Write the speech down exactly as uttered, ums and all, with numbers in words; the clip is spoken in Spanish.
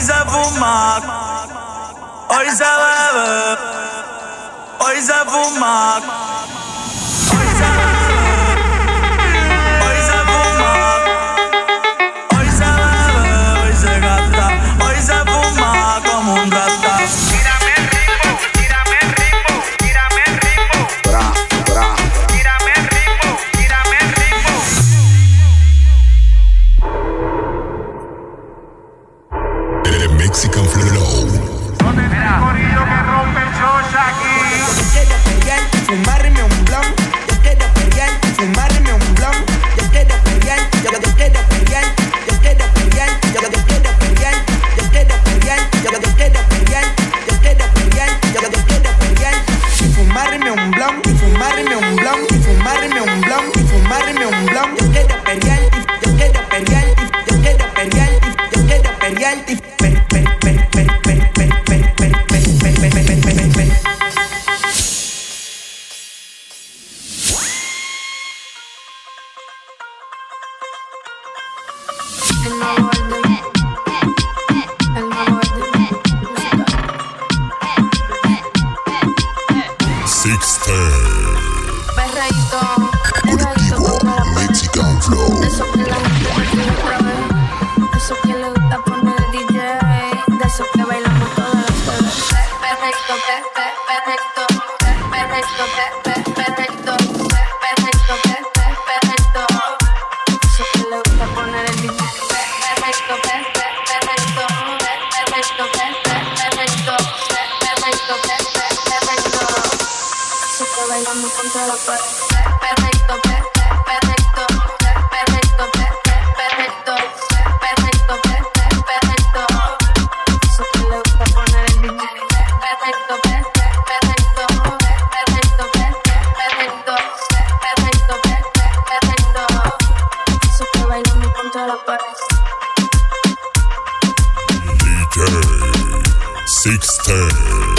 se fuma, hoy se bebe, hoy se fuma, hoy se bebe, hoy se fuma, hoy se bebe, hoy se gasta, hoy se fuma como un rata. Tírame el ritmo, tírame el ritmo, tírame el ritmo. Bra, bra. Tírame el ritmo, tírame el ritmo. The Mexican Flow. ¿Dónde está el corrido que rompe el show aquí? Yo quiero perrear, fumarme un blunt. Yo quiero perrear, fumarme un blunt. Yo quiero perrear, yo, yo quiero perrear. Yo quiero perrear, yo, yo quiero perrear. Yo quiero perrear, yo, yo quiero perrear. Yo quiero perrear, yo, yo quiero perrear. Y fumarme un blunt, y fumarme un blunt, y fumarme un blunt, y fumarme un blunt. Yo quiero perrear, yo quiero perrear, yo quiero perrear, yo quiero perrear. Per, per, per, per, per, per, per, per, per, per, per, per, per, per, per. El nuevo orden, el nuevo orden musical. Sixten. Perreíto, Colectivo Mexican Flow. de eso que la gente prefiere otra vez. De eso que le gusta poner el D J. De eso que bailamos todas las veces. Perfecto, perfecto, perfecto, perfecto, perfecto, perfecto, perfecto. De eso que le gusta poner el D J. Perfecto, perfecto, perfecto, perfecto, perfecto, perfecto, perfecto. Eso que bailamos contra la pared. Perfecto, perfecto, perfecto, perfecto, perfecto, perfecto, perfecto. Eso que le gusta poner el D J. Perfecto, perfecto, perfecto, perfecto, perfecto, perfecto, perfecto. Eso que bailamos contra la pared. D J Sixten.